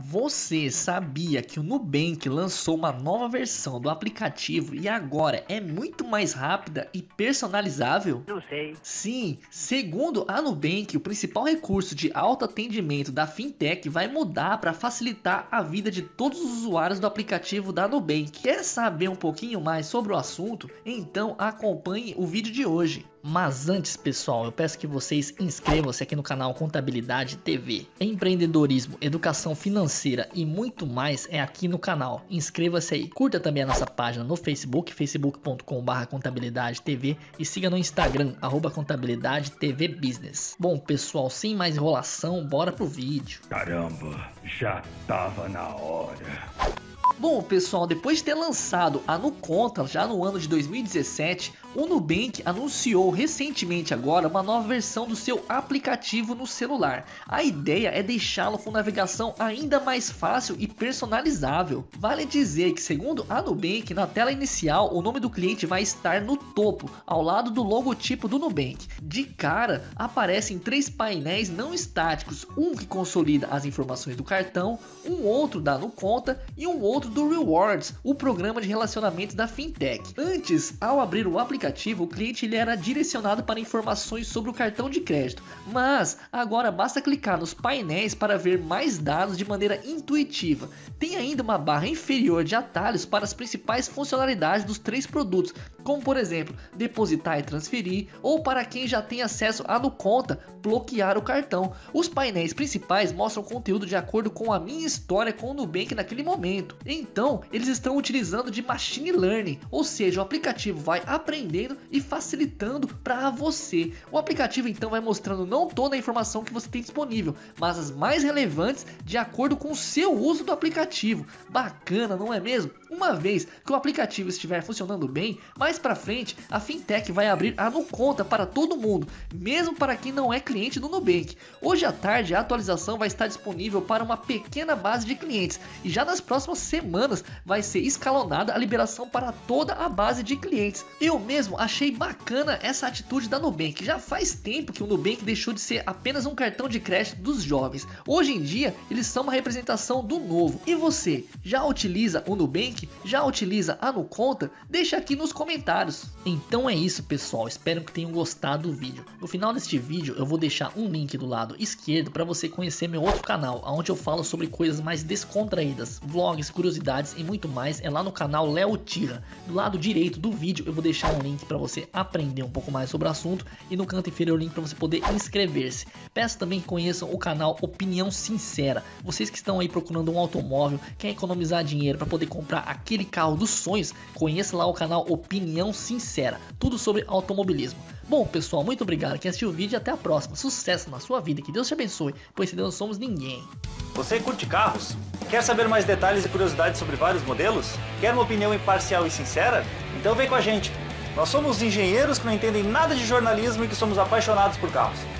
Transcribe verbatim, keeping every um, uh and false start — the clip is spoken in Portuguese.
Você sabia que o Nubank lançou uma nova versão do aplicativo e agora é muito mais rápida e personalizável? Não sei. Sim, segundo a Nubank, o principal recurso de autoatendimento da fintech vai mudar para facilitar a vida de todos os usuários do aplicativo da Nubank. Quer saber um pouquinho mais sobre o assunto? Então acompanhe o vídeo de hoje. Mas antes, pessoal, eu peço que vocês inscrevam-se aqui no canal Contabilidade T V. Empreendedorismo, educação financeira e muito mais é aqui no canal. Inscreva-se aí. Curta também a nossa página no Facebook, facebook ponto com barra contabilidade T V, e siga no Instagram, arroba contabilidade T V Business. Bom, pessoal, sem mais enrolação, bora pro vídeo. Caramba, já tava na hora. Bom, pessoal, depois de ter lançado a NuConta já no ano de dois mil e dezessete, o Nubank anunciou recentemente agora uma nova versão do seu aplicativo no celular. A ideia é deixá-lo com navegação ainda mais fácil e personalizável. Vale dizer que, segundo a Nubank, na tela inicial o nome do cliente vai estar no topo, ao lado do logotipo do Nubank. De cara, aparecem três painéis não estáticos, um que consolida as informações do cartão, um outro da NuConta e um outro do Rewards, o programa de relacionamentos da fintech. Antes, ao abrir o aplicativo, o cliente ele era direcionado para informações sobre o cartão de crédito, mas agora basta clicar nos painéis para ver mais dados de maneira intuitiva. Tem ainda uma barra inferior de atalhos para as principais funcionalidades dos três produtos, como por exemplo, depositar e transferir, ou para quem já tem acesso à NuConta, bloquear o cartão. Os painéis principais mostram conteúdo de acordo com a minha história com o Nubank naquele momento. Então, eles estão utilizando de machine learning, ou seja, o aplicativo vai aprendendo e facilitando para você. O aplicativo então vai mostrando não toda a informação que você tem disponível, mas as mais relevantes de acordo com o seu uso do aplicativo. Bacana, não é mesmo? Uma vez que o aplicativo estiver funcionando bem, mais para frente a fintech vai abrir a NuConta para todo mundo, mesmo para quem não é cliente do Nubank. Hoje à tarde a atualização vai estar disponível para uma pequena base de clientes e já nas próximas semanas vai ser escalonada a liberação para toda a base de clientes. Eu mesmo achei bacana essa atitude da Nubank. Já faz tempo que o Nubank deixou de ser apenas um cartão de crédito dos jovens. Hoje em dia eles são uma representação do novo. E você, já utiliza o Nubank? Já utiliza a NuConta? Deixa aqui nos comentários. Então é isso, pessoal, espero que tenham gostado do vídeo. No final deste vídeo eu vou deixar um link do lado esquerdo para você conhecer meu outro canal, onde eu falo sobre coisas mais descontraídas, vlogs, curiosidades e muito mais. É lá no canal Léo Tira. Do lado direito do vídeo eu vou deixar um link para você aprender um pouco mais sobre o assunto, e no canto inferior o link para você poder inscrever-se. Peço também que conheçam o canal Opinião Sincera. Vocês que estão aí procurando um automóvel, quer economizar dinheiro para poder comprar aquele carro dos sonhos, conheça lá o canal Opinião Sincera, tudo sobre automobilismo. Bom, pessoal, muito obrigado quem assistiu o vídeo e até a próxima. Sucesso na sua vida, que Deus te abençoe, pois sem Deus não somos ninguém. Você curte carros? Quer saber mais detalhes e curiosidades sobre vários modelos? Quer uma opinião imparcial e sincera? Então vem com a gente! Nós somos engenheiros que não entendem nada de jornalismo e que somos apaixonados por carros.